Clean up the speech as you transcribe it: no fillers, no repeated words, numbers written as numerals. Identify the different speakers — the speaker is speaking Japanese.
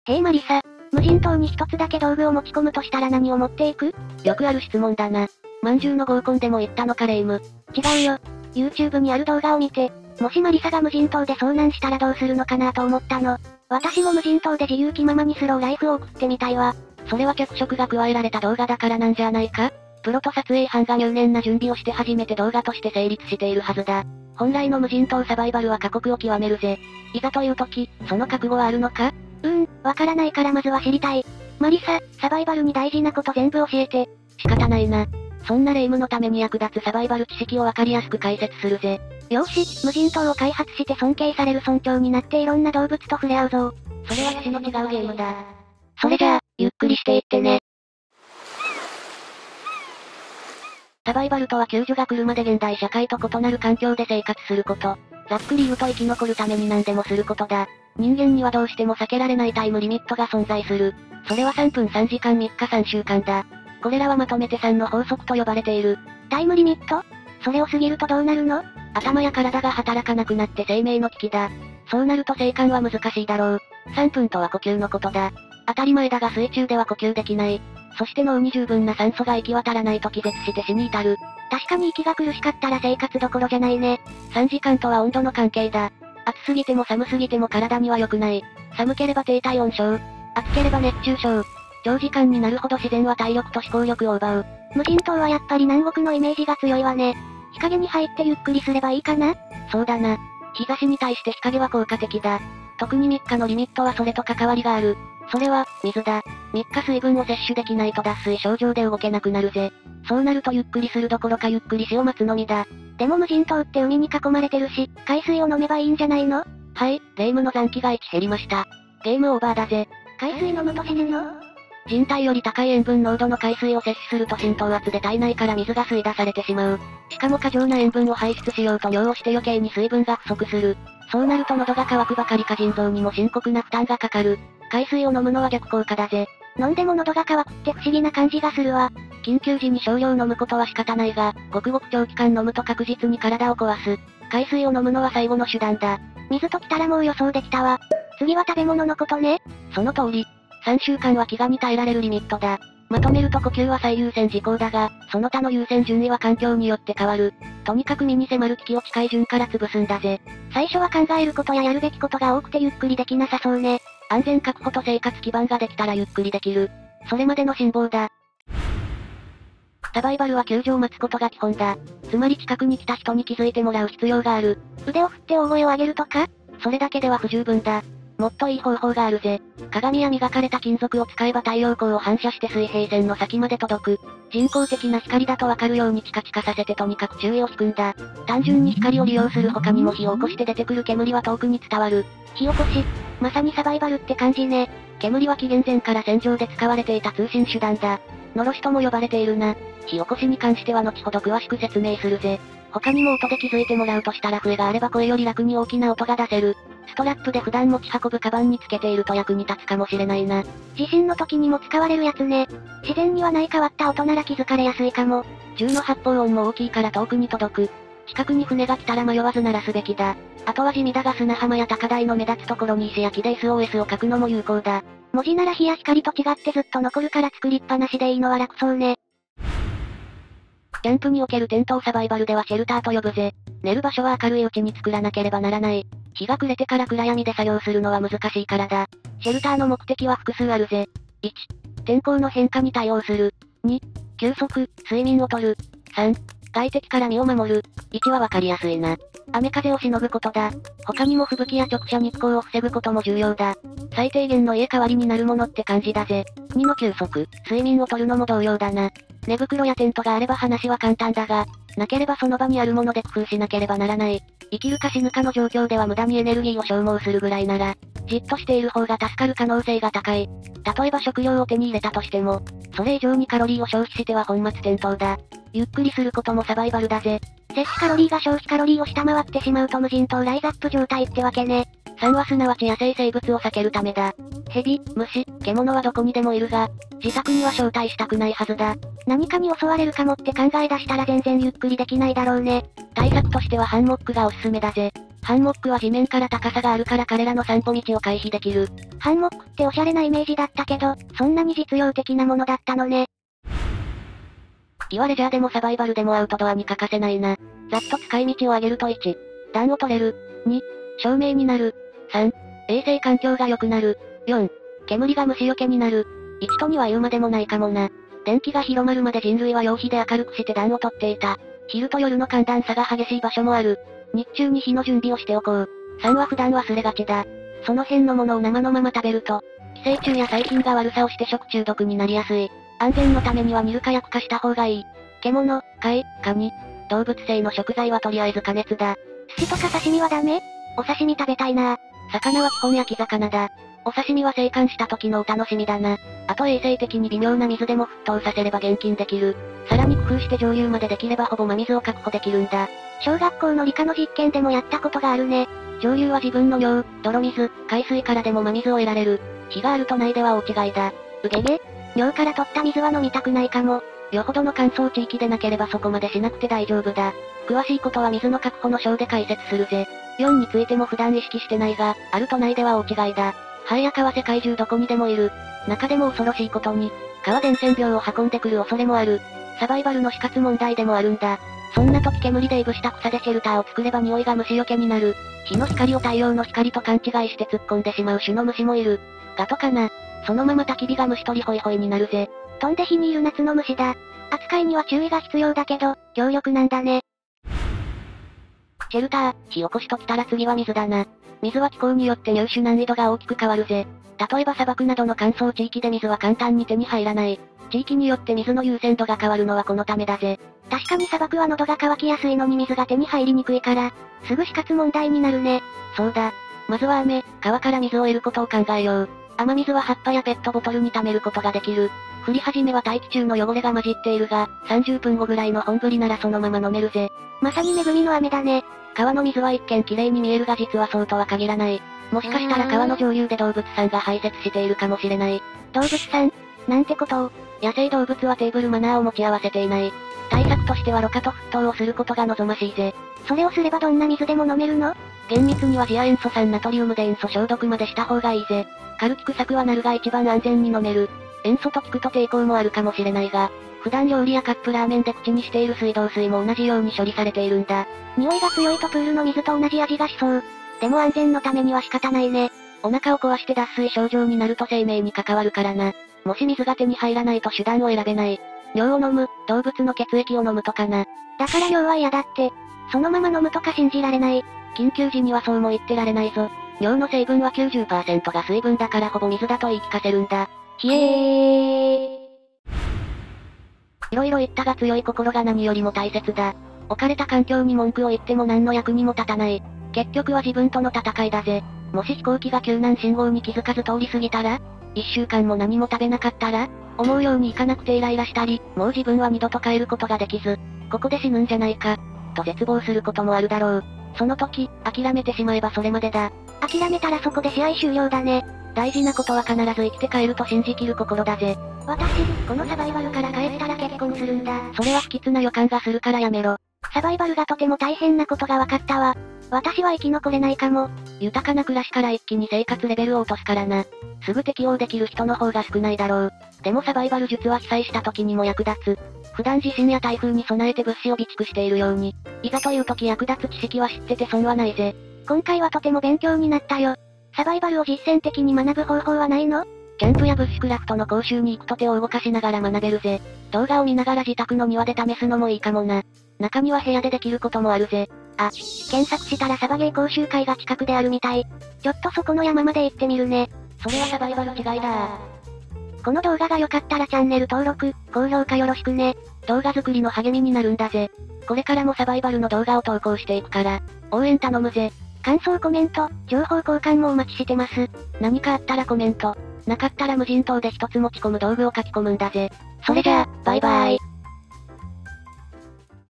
Speaker 1: へえマリサ、無人島に一つだけ道具を持ち込むとしたら何を持っていく？
Speaker 2: よくある質問だな。まんじゅうの合コンでも言ったのかレイム。
Speaker 1: 違うよ。YouTube にある動画を見て、もしマリサが無人島で遭難したらどうするのかなと思ったの。私も無人島で自由気ままにスローライフを送ってみたいわ。
Speaker 2: それは脚色が加えられた動画だからなんじゃないか？プロと撮影班が入念な準備をして初めて動画として成立しているはずだ。本来の無人島サバイバルは過酷を極めるぜ。いざという時、その覚悟はあるのか？
Speaker 1: わからないからまずは知りたい。マリサ、サバイバルに大事なこと全部教えて。
Speaker 2: 仕方ないな。そんなレイムのために役立つサバイバル知識をわかりやすく解説するぜ。
Speaker 1: よーし、無人島を開発して尊敬される村長になっていろんな動物と触れ合うぞ。
Speaker 2: それは趣旨の違うゲームだ。
Speaker 1: それじゃあ、ゆっくりしていってね。
Speaker 2: サバイバルとは救助が来るまで現代社会と異なる環境で生活すること。ざっくり言うと生き残るために何でもすることだ。人間にはどうしても避けられないタイムリミットが存在する。それは3分3時間3日3週間だ。これらはまとめて3の法則と呼ばれている。
Speaker 1: タイムリミット？それを過ぎるとどうなるの？
Speaker 2: 頭や体が働かなくなって生命の危機だ。そうなると生還は難しいだろう。3分とは呼吸のことだ。当たり前だが水中では呼吸できない。そして脳に十分な酸素が行き渡らないと気絶して死に至る。
Speaker 1: 確かに息が苦しかったら生活どころじゃないね。
Speaker 2: 3時間とは温度の関係だ。暑すぎても寒すぎても体には良くない。寒ければ低体温症。暑ければ熱中症。長時間になるほど自然は体力と思考力を奪う。
Speaker 1: 無人島はやっぱり南国のイメージが強いわね。日陰に入ってゆっくりすればいいかな？
Speaker 2: そうだな。日差しに対して日陰は効果的だ。特に3日のリミットはそれと関わりがある。それは、水だ。3日水分を摂取できないと脱水症状で動けなくなるぜ。そうなるとゆっくりするどころかゆっくり死を待つのみだ。
Speaker 1: でも無人島って海に囲まれてるし、海水を飲めばいいんじゃないの？
Speaker 2: はい、レイムの残機が1減りました。ゲームオーバーだぜ。
Speaker 1: 海水飲むと死ぬの？
Speaker 2: 人体より高い塩分濃度の海水を摂取すると浸透圧で体内から水が吸い出されてしまう。しかも過剰な塩分を排出しようと尿をして余計に水分が不足する。そうなると喉が渇くばかりか腎臓にも深刻な負担がかかる。海水を飲むのは逆効果だぜ。
Speaker 1: 飲んでも喉が渇くって不思議な感じがするわ。
Speaker 2: 緊急時に少量飲むことは仕方ないが、ごくごく長期間飲むと確実に体を壊す。海水を飲むのは最後の手段だ。
Speaker 1: 水ときたらもう予想できたわ。次は食べ物のことね。
Speaker 2: その通り。3週間は飢餓に耐えられるリミットだ。まとめると呼吸は最優先事項だが、その他の優先順位は環境によって変わる。とにかく身に迫る危機を近い順から潰すんだぜ。
Speaker 1: 最初は考えることややるべきことが多くてゆっくりできなさそうね。
Speaker 2: 安全確保と生活基盤ができたらゆっくりできる。それまでの辛抱だ。サバイバルは救助を待つことが基本だ。つまり近くに来た人に気づいてもらう必要がある。
Speaker 1: 腕を振って大声を上げるとか？
Speaker 2: それだけでは不十分だ。もっといい方法があるぜ。鏡や磨かれた金属を使えば太陽光を反射して水平線の先まで届く。人工的な光だとわかるようにチカチカさせてとにかく注意を引くんだ。単純に光を利用する他にも火を起こして出てくる煙は遠くに伝わる。
Speaker 1: 火起こし。まさにサバイバルって感じね。
Speaker 2: 煙は紀元前から戦場で使われていた通信手段だ。のろしとも呼ばれているな。火起こしに関しては後ほど詳しく説明するぜ。他にも音で気づいてもらうとしたら笛があれば声より楽に大きな音が出せる。ストラップで普段持ち運ぶカバンにつけていると役に立つかもしれないな。
Speaker 1: 地震の時にも使われるやつね。自然にはない変わった音なら気づかれやすいかも。
Speaker 2: 銃の発砲音も大きいから遠くに届く。近くに船が来たら迷わず鳴らすべきだ。あとは地味だが砂浜や高台の目立つところに石焼きで SOS を書くのも有効だ。
Speaker 1: 文字なら火や光と違ってずっと残るから作りっぱなしでいいのは楽そうね。
Speaker 2: キャンプにおけるテントをサバイバルではシェルターと呼ぶぜ。寝る場所は明るいうちに作らなければならない。日が暮れてから暗闇で作業するのは難しいからだ。シェルターの目的は複数あるぜ。1、天候の変化に対応する。2、休息、睡眠をとる。3、外敵から身を守る。1はわかりやすいな。雨風をしのぐことだ。他にも吹雪や直射日光を防ぐことも重要だ。最低限の家代わりになるものって感じだぜ。2の休息、睡眠をとるのも同様だな。寝袋やテントがあれば話は簡単だが、なければその場にあるもので工夫しなければならない。生きるか死ぬかの状況では無駄にエネルギーを消耗するぐらいなら、じっとしている方が助かる可能性が高い。例えば食料を手に入れたとしても、それ以上にカロリーを消費しては本末転倒だ。ゆっくりすることもサバイバルだぜ。
Speaker 1: 摂取カロリーが消費カロリーを下回ってしまうと無人島ライズアップ状態ってわけね。
Speaker 2: 3はすなわち野生生物を避けるためだ。蛇、虫、獣はどこにでもいるが、自宅には招待したくないはずだ。
Speaker 1: 何かに襲われるかもって考え出したら全然ゆっくりできないだろうね。
Speaker 2: 対策としてはハンモックがおすすめだぜ。 ハンモックは地面から高さがあるから彼らの散歩道を回避できる。
Speaker 1: ハンモックっておしゃれなイメージだったけど、そんなに実用的なものだったのね。
Speaker 2: 木はレジャーでもサバイバルでもアウトドアに欠かせないな。ざっと使い道を上げると1、暖を取れる。2、照明になる。3、衛生環境が良くなる。4、煙が虫除けになる。1と2は言うまでもないかもな。電気が広まるまで人類は陽火で明るくして暖を取っていた。昼と夜の寒暖差が激しい場所もある。日中に火の準備をしておこう。3は普段忘れがちだ。その辺のものを生のまま食べると、寄生虫や細菌が悪さをして食中毒になりやすい。安全のためには煮るか焼くかした方がいい。獣、貝、カニ、動物性の食材はとりあえず加熱だ。
Speaker 1: 寿司とか刺身はダメ？お刺身食べたいな。
Speaker 2: 魚は基本焼き魚だ。お刺身は生還した時のお楽しみだな。あと衛生的に微妙な水でも沸騰させれば現金できる。さらに工夫して蒸留までできればほぼ真水を確保できるんだ。
Speaker 1: 小学校の理科の実験でもやったことがあるね。
Speaker 2: 蒸留は自分の尿、泥水、海水からでも真水を得られる。火があるとないでは大違いだ。
Speaker 1: うげげ？尿から取った水は飲みたくないかも。
Speaker 2: よほどの乾燥地域でなければそこまでしなくて大丈夫だ。詳しいことは水の確保の章で解説するぜ。4についても普段意識してないが、あるとないでは大違いだ。ハエや蚊は世界中どこにでもいる。中でも恐ろしいことに、蚊は伝染病を運んでくる恐れもある。サバイバルの死活問題でもあるんだ。そんな時煙でいぶした草でシェルターを作れば匂いが虫除けになる。日の光を太陽の光と勘違いして突っ込んでしまう種の虫もいる。ガトかな。そのまま焚き火が虫取りホイホイになるぜ。
Speaker 1: 飛んで火にいる夏の虫だ。扱いには注意が必要だけど、強力なんだね。
Speaker 2: シェルター、火起こしときたら次は水だな。水は気候によって入手難易度が大きく変わるぜ。例えば砂漠などの乾燥地域で水は簡単に手に入らない。地域によって水の優先度が変わるのはこのためだぜ。
Speaker 1: 確かに砂漠は喉が渇きやすいのに水が手に入りにくいから、すぐ死活問題になるね。
Speaker 2: そうだ。まずは雨、川から水を得ることを考えよう。雨水は葉っぱやペットボトルに溜めることができる。降り始めは大気中の汚れが混じっているが、30分後ぐらいの本降りならそのまま飲めるぜ。
Speaker 1: まさに恵みの雨だね。
Speaker 2: 川の水は一見綺麗に見えるが実はそうとは限らない。もしかしたら川の上流で動物さんが排泄しているかもしれない。
Speaker 1: 動物さん？なんてことを。
Speaker 2: 野生動物はテーブルマナーを持ち合わせていない。対策としてはろ過と沸騰をすることが望ましいぜ。
Speaker 1: それをすればどんな水でも飲めるの？
Speaker 2: 厳密には次亜塩素酸ナトリウムで塩素消毒までした方がいいぜ。カルキ臭くはなるが一番安全に飲める。塩素と聞くと抵抗もあるかもしれないが、普段料理やカップラーメンで口にしている水道水も同じように処理されているんだ。
Speaker 1: 匂いが強いとプールの水と同じ味がしそう。でも安全のためには仕方ないね。
Speaker 2: お腹を壊して脱水症状になると生命に関わるからな。もし水が手に入らないと手段を選べない。尿を飲む、動物の血液を飲むとかな。
Speaker 1: だから尿は嫌だって。そのまま飲むとか信じられない。
Speaker 2: 緊急時にはそうも言ってられないぞ。尿の成分は 90% が水分だからほぼ水だと言い聞かせるんだ。
Speaker 1: ひえー。
Speaker 2: 色々言ったが強い心が何よりも大切だ。置かれた環境に文句を言っても何の役にも立たない。結局は自分との戦いだぜ。もし飛行機が救難信号に気づかず通り過ぎたら、1週間も何も食べなかったら、思うようにいかなくてイライラしたり、もう自分は二度と帰ることができず、ここで死ぬんじゃないか、と絶望することもあるだろう。その時、諦めてしまえばそれまでだ。
Speaker 1: 諦めたらそこで試合終了だね。
Speaker 2: 大事なことは必ず生きて帰ると信じきる心だぜ。
Speaker 1: 私、このサバイバルから帰ったら結婚するんだ。
Speaker 2: それは不吉な予感がするからやめろ。
Speaker 1: サバイバルがとても大変なことが分かったわ。私は生き残れないかも。
Speaker 2: 豊かな暮らしから一気に生活レベルを落とすからな。すぐ適応できる人の方が少ないだろう。でもサバイバル術は被災した時にも役立つ。普段地震や台風に備えて物資を備蓄しているように、いざという時役立つ知識は知ってて損はないぜ。
Speaker 1: 今回はとても勉強になったよ。サバイバルを実践的に学ぶ方法はないの？
Speaker 2: キャンプやブッシュクラフトの講習に行くと手を動かしながら学べるぜ。動画を見ながら自宅の庭で試すのもいいかもな。中には部屋でできることもあるぜ。
Speaker 1: あ、検索したらサバゲー講習会が近くであるみたい。ちょっとそこの山まで行ってみるね。
Speaker 2: それはサバイバル違いだ。
Speaker 1: この動画が良かったらチャンネル登録、高評価よろしくね。
Speaker 2: 動画作りの励みになるんだぜ。これからもサバイバルの動画を投稿していくから、応援頼むぜ。
Speaker 1: 感想コメント、情報交換もお待ちしてます。
Speaker 2: 何かあったらコメント。なかったら無人島で一つ持ち込む道具を書き込むんだぜ。それじゃあ、バイバイ。